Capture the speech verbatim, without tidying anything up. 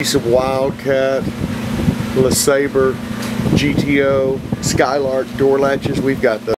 Piece of Wildcat LeSabre G T O Skylark door latches. We've got those.